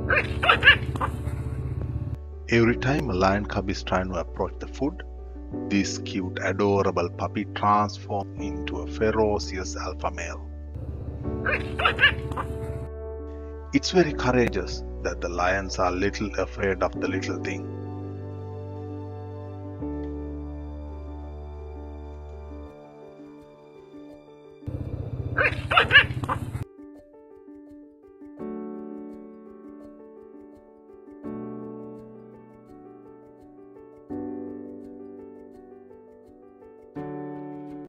Every time a lion cub is trying to approach the food, this cute, adorable puppy transforms into a ferocious alpha male. It's very courageous that the lions are little afraid of the little thing.